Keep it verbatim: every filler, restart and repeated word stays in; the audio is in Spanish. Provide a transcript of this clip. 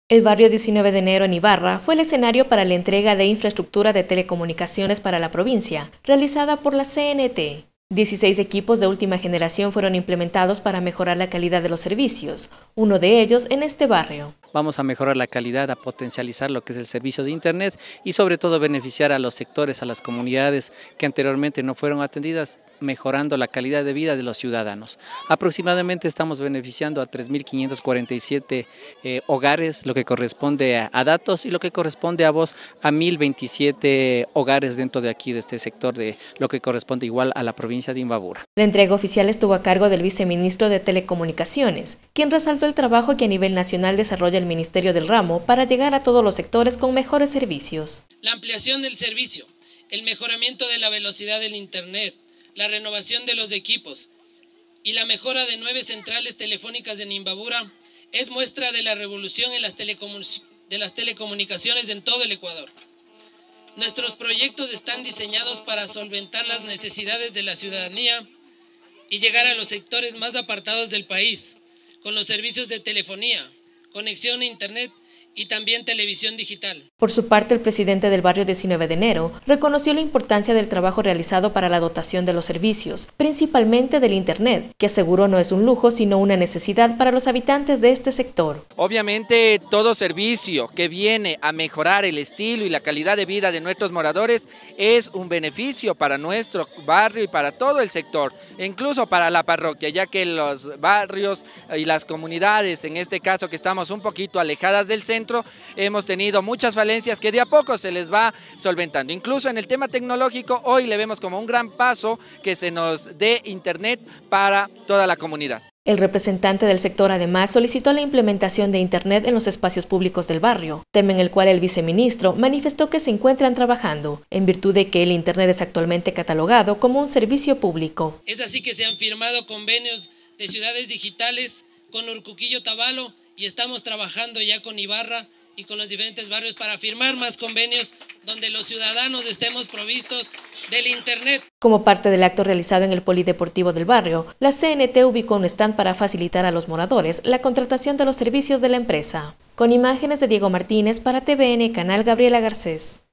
El barrio diecinueve de enero en Ibarra fue el escenario para la entrega de infraestructura de telecomunicaciones para la provincia, realizada por la C N T. dieciséis equipos de última generación fueron implementados para mejorar la calidad de los servicios, uno de ellos en este barrio. Vamos a mejorar la calidad, a potencializar lo que es el servicio de Internet y sobre todo beneficiar a los sectores, a las comunidades que anteriormente no fueron atendidas, mejorando la calidad de vida de los ciudadanos. Aproximadamente estamos beneficiando a tres mil quinientos cuarenta y siete eh, hogares, lo que corresponde a, a datos y lo que corresponde a voz a mil veintisiete hogares dentro de aquí, de este sector, de lo que corresponde igual a la provincia de Imbabura. La entrega oficial estuvo a cargo del viceministro de Telecomunicaciones, quien resaltó el trabajo que a nivel nacional desarrolla el Ministerio del Ramo para llegar a todos los sectores con mejores servicios. La ampliación del servicio, el mejoramiento de la velocidad del Internet, la renovación de los equipos y la mejora de nueve centrales telefónicas en Imbabura es muestra de la revolución en las, telecomun de las telecomunicaciones en todo el Ecuador. Nuestros proyectos están diseñados para solventar las necesidades de la ciudadanía y llegar a los sectores más apartados del país, con los servicios de telefonía, conexión a Internet y también televisión digital. Por su parte, el presidente del barrio diecinueve de enero reconoció la importancia del trabajo realizado para la dotación de los servicios, principalmente del Internet, que aseguró no es un lujo, sino una necesidad para los habitantes de este sector. Obviamente, todo servicio que viene a mejorar el estilo y la calidad de vida de nuestros moradores es un beneficio para nuestro barrio y para todo el sector, incluso para la parroquia, ya que los barrios y las comunidades, en este caso que estamos un poquito alejadas del centro, hemos tenido muchas falencias que de a poco se les va solventando. Incluso en el tema tecnológico, hoy le vemos como un gran paso que se nos dé Internet para toda la comunidad. El representante del sector además solicitó la implementación de Internet en los espacios públicos del barrio, tema en el cual el viceministro manifestó que se encuentran trabajando, en virtud de que el Internet es actualmente catalogado como un servicio público. Es así que se han firmado convenios de ciudades digitales con Urcuquillo Tabalo y estamos trabajando ya con Ibarra y con los diferentes barrios para firmar más convenios donde los ciudadanos estemos provistos del Internet. Como parte del acto realizado en el Polideportivo del barrio, la C N T ubicó un stand para facilitar a los moradores la contratación de los servicios de la empresa. Con imágenes de Diego Martínez para T V N Canal Gabriela Garcés.